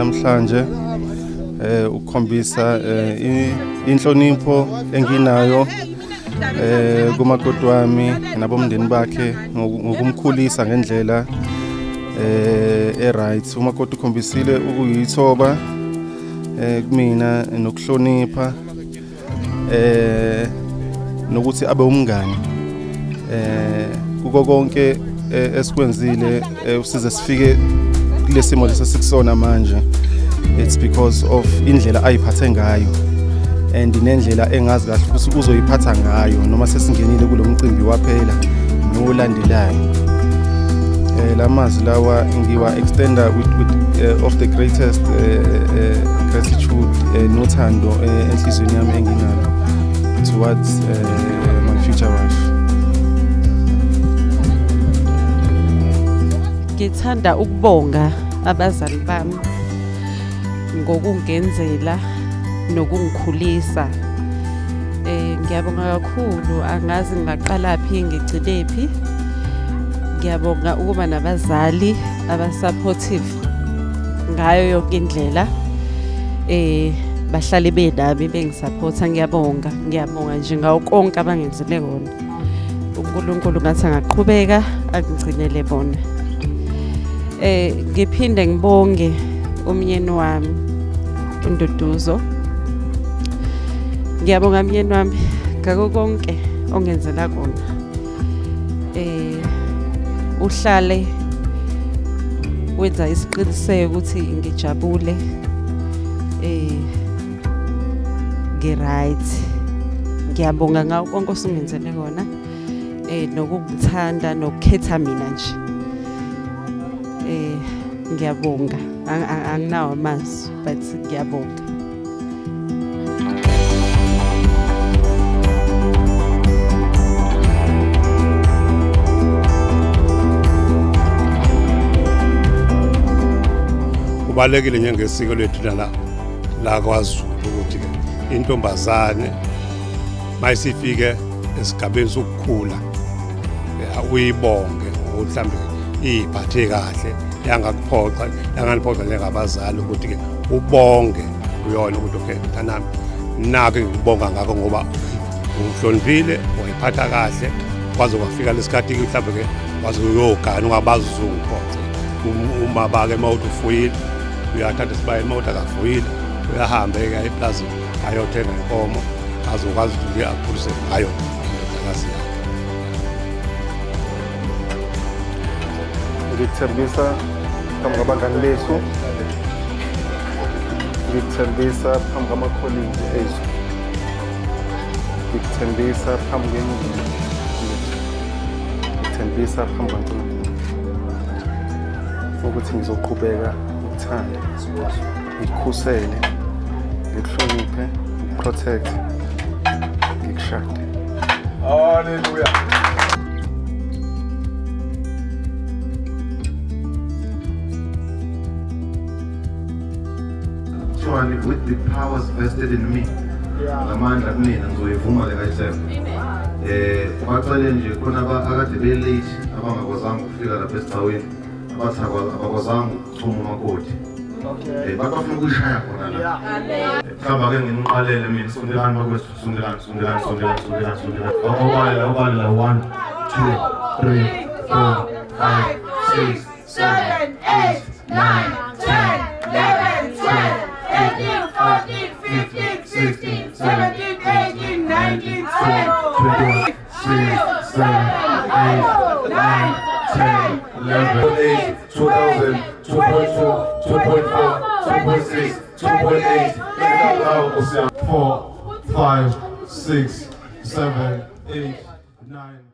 namhlanje ukukhombisa inhlonipho enginayo kumakoti wami nabomndeni bakhe ngokumkhulisa ngendlela right. Umakoti ukhombisile ukuyithoba kumina nokuhlonipha nokuthi abe umngani kuko konke esikwenzile usize sifike kulesimo lesisikusona manje. It's because of indlela ayiphathe ngayo and nendlela engazi kahle ukuthi uzoyiphatha ngayo noma sesingenile kulomcimbi waphela nolandelayo. Lamazwi lawa ngiwa extender with of the greatest gratitude nothando enhlizweni yami enginalo towards my future wife. Ngithanda ukubonga abazali bami ngokungenzela nokungikhulisa. Ngiyabonga kakhulu, angazi ngaqalaphi ngigcinephi. Ngiyabonga ukuba nabazali abasupportive ngayo yonke indlela, bahlale benami bengisupporta. Ngiyabonga nje ngawo konke abangenzele kona. uNkulunkulu ngathi angaqhubeka angigcinele bona. Ngiphinde ngibonge umyeni wami uNduduzo. Ngiyabonga umyeni wami ngakho konke ongenzela kona. Uhlale wenza isiqiniseko ukuthi ngijabule right. Ngiyabonga ngawo konke osungenzele kona nokungithanda nokukhetha mina nje. Ngiyabonga, anginawo amazwi but ngiyabonga. Kubalekile njengesiko lethu la kwaZulu ukuthi intombazane mayisifike esigabeni sokukhula uyibonge mhlawumbe iphathe kahle yangakuphoxa yanganiphoxa njengabazali ukuthi ke ubonge uyona ukuthi okay mntanami nake ngikubonga ngakho ngoba ungihloniphile wayiphatha kahle kwaze kwafika lesikhathi mhlawumbe ke waze uyogana ungabazi uzungiphoxa. Uma bake mawuthi ufuyile uyathatha isibaye mawuthi akafuyile uyahamba eplazini ayothenga inkomo azokwazi ukuthi akhulise ngayo indodakazi yakhe. Ngikuthembisa phambi kwabangani bethu, ngikuthembisa phambi kwamakholegi ethu, ngikuthembisa phambi kwemindeni yethu, ngikuthembisa phambi kwaNkulunkulu ukuthi ngizoqhubeka ngikuthande, ngikukhusele, ngikuhloniphe, ngikuprotect, ngikushade. Hallelujah. With the powers vested in me, ngamandla kumina ngizoyivuma le kayisema. Bacele nje khona akade belate abangakwazanga ukufika lapha esigcaweni, abathi abakwazanga ukuthuma umakoti. Bafuna ukuyishaya khona la. Mhlawumbe ake nginiqalele mina sondelani bakwethu, sondelani. Awubala 1 2 3 4 5 6 7 8 9 10 11 12 13, 14, 15, 16, 17, 18, 19, 20, 21, 6, 7, 8, 9, 10, 11, 2000, 2.2, 2.4, 2.6, 2.8, 4, 5, 6, 7, 8, 9.